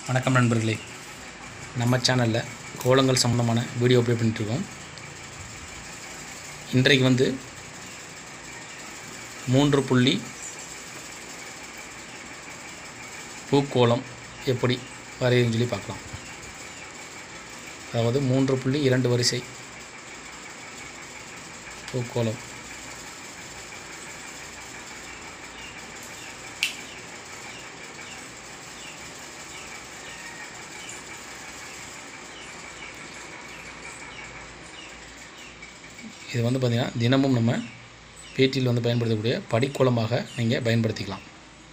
வணக்கம் நண்பர்களே, நம்ம சேனலில் கோலங்கள் சம்பந்தமான வீடியோ அப்லோட் பண்ணிட்டுருக்கோம். இன்றைக்கு 3 புள்ளி பூக்கோலம் எப்படி வரையுன்னு சொல்லி பார்க்கலாம். அதாவது 3.2 வரிசை பூக்கோலம். இது பார்த்திங்கன்னா தினமும் நம்ம பேட்டியில் பயன்படுத்தக்கூடிய படிக்கோலமாக நீங்கள் பயன்படுத்திக்கலாம்.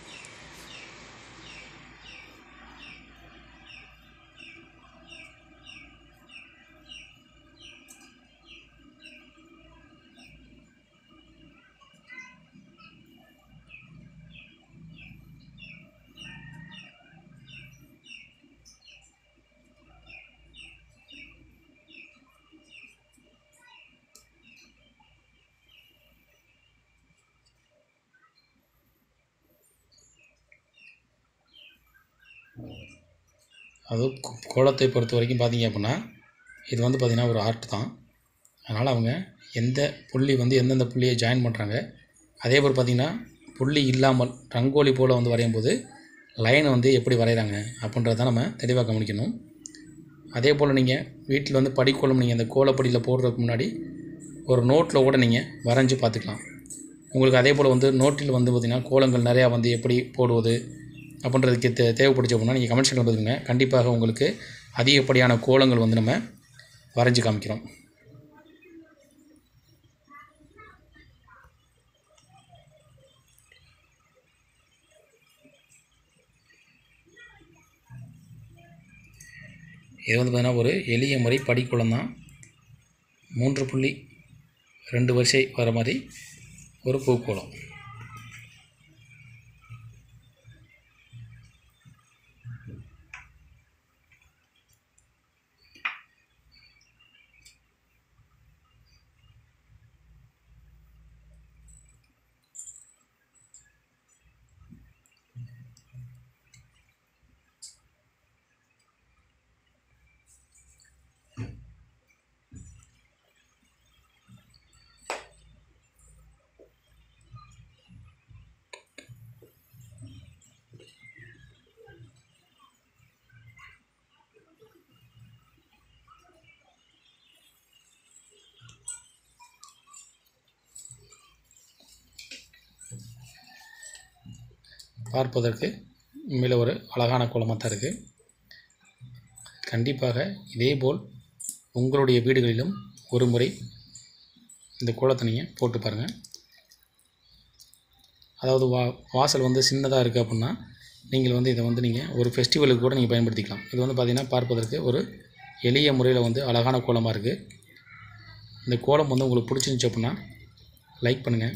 அது கோலத்தை பொறுத்த வரைக்கும் பார்த்திங்க அப்படின்னா இது பார்த்திங்கன்னா ஒரு ஆர்ட் தான். அதனால் அவங்க எந்த புள்ளி எந்தெந்த புள்ளியை ஜாயின் பண்ணுறாங்க, அதே போல் பார்த்திங்கன்னா புள்ளி இல்லாமல் ரங்கோலி போல் வரையும் போது லைனை எப்படி வரைகிறாங்க அப்படின்றத நம்ம தெளிவாக கவனிக்கணும். அதே போல் நீங்கள் வீட்டில் படிக்கோலம் நீங்கள் அந்த கோலப்படியில் போடுறதுக்கு முன்னாடி ஒரு நோட்டில் கூட நீங்கள் வரைஞ்சி பார்த்துக்கலாம். உங்களுக்கு அதே போல் நோட்டில் பார்த்திங்கன்னா கோலங்கள் நிறையா எப்படி போடுவது அப்படின்றதுக்கு தேவைப்படுச்சு அப்படின்னா நீங்கள் கமெண்ட் செக்ஷனில் பார்த்துக்கோங்க. கண்டிப்பாக உங்களுக்கு அதிகப்படியான கோலங்கள் நம்ம வரைஞ்சி காமிக்கிறோம். இது பார்த்திங்கன்னா ஒரு எளிய முறை படிக்கோலம் தான். 3.2 வரிசை வர மாதிரி ஒரு பூக்கோலம். பார்ப்பதற்கு உண்மையில் ஒரு அழகான கோலமாக தான் இருக்குது. கண்டிப்பாக இதேபோல் உங்களுடைய வீடுகளிலும் ஒரு முறை இந்த கோலத்தை நீங்கள் போட்டு பாருங்கள். அதாவது வாசல் சின்னதாக இருக்குது அப்படின்னா நீங்கள் இதை நீங்கள் ஒரு ஃபெஸ்டிவலுக்கு கூட நீங்கள் பயன்படுத்திக்கலாம். இது பார்த்திங்கன்னா பார்ப்பதற்கு ஒரு எளிய முறையில் அழகான கோலமாக இருக்குது. இந்த கோலம் உங்களுக்கு பிடிச்சிருந்துச்சி அப்படின்னா லைக் பண்ணுங்கள்.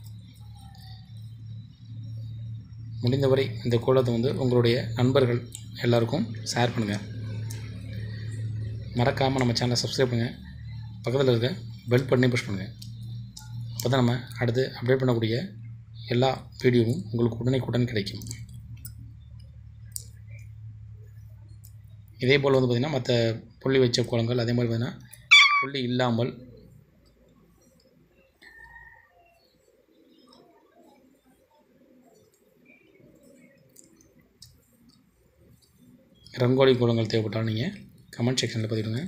முடிந்தவரை இந்த கோலத்தை உங்களுடைய நண்பர்கள் எல்லாருக்கும் ஷேர் பண்ணுங்கள். மறக்காமல் நம்ம சேனலை சப்ஸ்கிரைப் பண்ணுங்கள். பக்கத்தில் இருக்க பெல் பட்டனையும் ப்ரெஸ் பண்ணுங்கள். அப்போ தான் நம்ம அடுத்து அப்டேட் பண்ணக்கூடிய எல்லா வீடியோவும் உங்களுக்கு உடனே கிடைக்கும். இதே போல் பார்த்திங்கன்னா மற்ற புள்ளி வச்ச கோலங்கள், அதே மாதிரி பார்த்திங்கன்னா புள்ளி இல்லாமல் ரங்கோலி கோலங்கள் தேவைப்பட்டால் நீங்கள் கமெண்ட் செக்ஷனில் பதிவிடுங்க.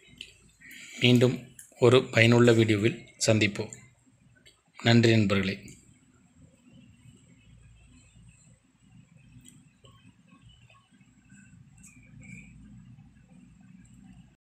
மீண்டும் ஒரு பயனுள்ள வீடியோவில் சந்திப்போம். நன்றி நண்பர்களே.